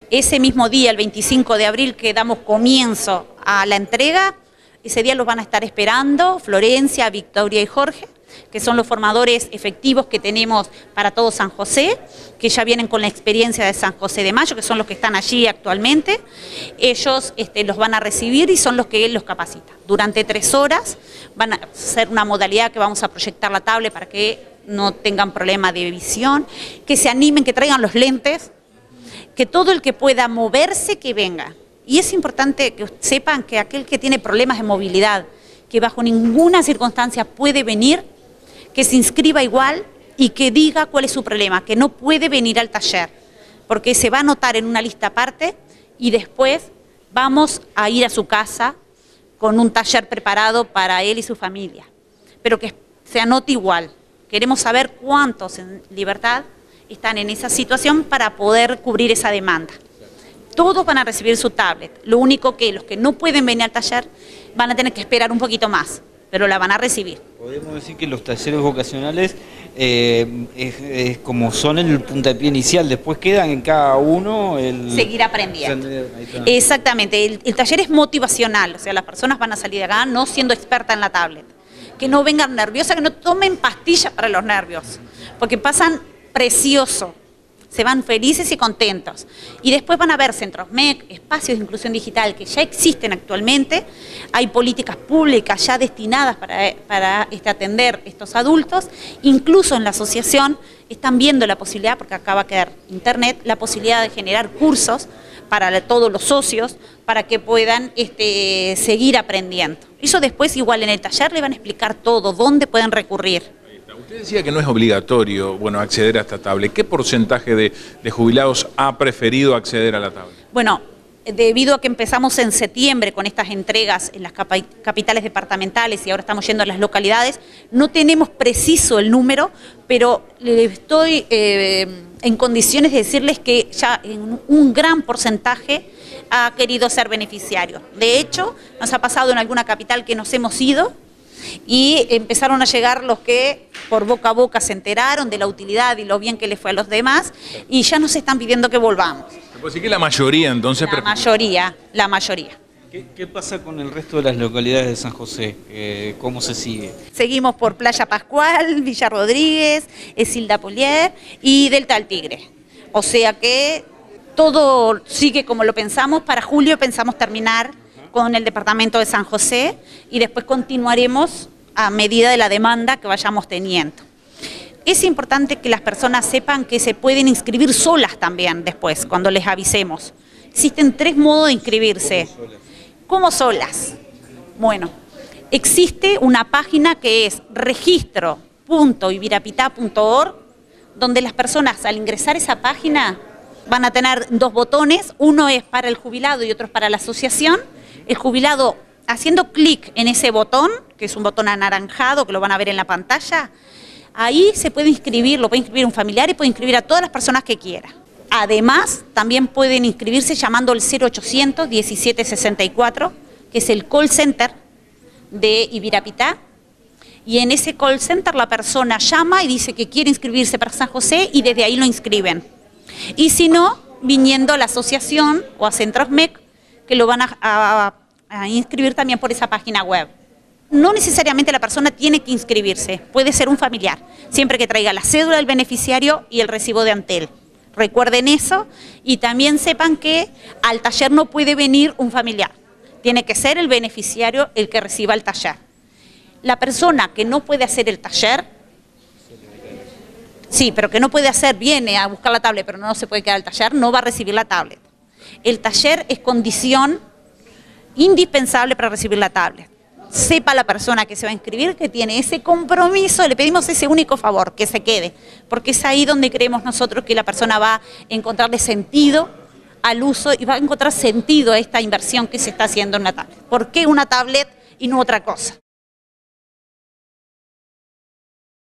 Ese mismo día, el 25 de abril, que damos comienzo a la entrega, ese día los van a estar esperando Florencia, Victoria y Jorge, que son los formadores efectivos que tenemos para todo San José, que ya vienen con la experiencia de San José de Mayo, que son los que están allí actualmente. Ellos los van a recibir y son los que él los capacita. Durante 3 horas van a hacer una modalidad que vamos a proyectar la tablet para que no tengan problema de visión, que se animen, que traigan los lentes, que todo el que pueda moverse, que venga. Y es importante que sepan que aquel que tiene problemas de movilidad, que bajo ninguna circunstancia puede venir, que se inscriba igual y que diga cuál es su problema, que no puede venir al taller, porque se va a anotar en una lista aparte y después vamos a ir a su casa con un taller preparado para él y su familia. Pero que se anote igual. Queremos saber cuántos en Libertad están en esa situación para poder cubrir esa demanda. Todos van a recibir su tablet. Lo único que los que no pueden venir al taller van a tener que esperar un poquito más, pero la van a recibir. Podemos decir que los talleres vocacionales como son el puntapié inicial, después quedan en cada uno el... Seguir aprendiendo. Exactamente, el taller es motivacional, o sea, las personas van a salir de acá no siendo expertas en la tablet. Que no vengan nerviosas, que no tomen pastillas para los nervios, porque pasan precioso. Se van felices y contentos. Y después van a ver centros MEC, espacios de inclusión digital que ya existen actualmente. Hay políticas públicas ya destinadas para atender estos adultos. Incluso en la asociación están viendo la posibilidad, porque acá va a quedar internet, la posibilidad de generar cursos para todos los socios, para que puedan seguir aprendiendo. Eso después igual en el taller le van a explicar todo, dónde pueden recurrir. Usted decía que no es obligatorio, acceder a esta tablet. ¿Qué porcentaje de jubilados ha preferido acceder a la tablet? Bueno, debido a que empezamos en septiembre con estas entregas en las capitales departamentales y ahora estamos yendo a las localidades, no tenemos preciso el número, pero estoy en condiciones de decirles que ya en un gran porcentaje ha querido ser beneficiario. De hecho, nos ha pasado en alguna capital que nos hemos ido, y empezaron a llegar los que por boca a boca se enteraron de la utilidad y lo bien que les fue a los demás y ya nos están pidiendo que volvamos. ¿Se puede decir que la mayoría entonces? La mayoría. ¿Qué pasa con el resto de las localidades de San José? ¿Cómo se sigue? Seguimos por Playa Pascual, Villa Rodríguez, Esilda Polier y Delta del Tigre. O sea que todo sigue como lo pensamos. Para julio pensamos terminar con el departamento de San José y después continuaremos a medida de la demanda que vayamos teniendo. Es importante que las personas sepan que se pueden inscribir solas también después, cuando les avisemos. Existen 3 modos de inscribirse. ¿Cómo solas? Bueno, existe una página que es registro.ibirapita.org, donde las personas al ingresar a esa página van a tener 2 botones, uno es para el jubilado y otro es para la asociación. El jubilado, haciendo clic en ese botón, que es un botón anaranjado, que lo van a ver en la pantalla, ahí se puede inscribir, lo puede inscribir un familiar y puede inscribir a todas las personas que quiera. Además, también pueden inscribirse llamando al 0800 1764, que es el call center de Ibirapitá, y en ese call center la persona llama y dice que quiere inscribirse para San José y desde ahí lo inscriben. Y si no, viniendo a la asociación o a Centros MEC, que lo van a inscribir también por esa página web. No necesariamente la persona tiene que inscribirse, puede ser un familiar, siempre que traiga la cédula del beneficiario y el recibo de Antel. Recuerden eso y también sepan que al taller no puede venir un familiar, tiene que ser el beneficiario el que reciba el taller. La persona que no puede hacer el taller, sí, pero que no puede hacer, viene a buscar la tablet pero no se puede quedar al taller, no va a recibir la tablet. El taller es condición indispensable para recibir la tablet. Sepa la persona que se va a inscribir que tiene ese compromiso, le pedimos ese único favor, que se quede, porque es ahí donde creemos nosotros que la persona va a encontrarle sentido al uso y va a encontrar sentido a esta inversión que se está haciendo en una tablet. ¿Por qué una tablet y no otra cosa?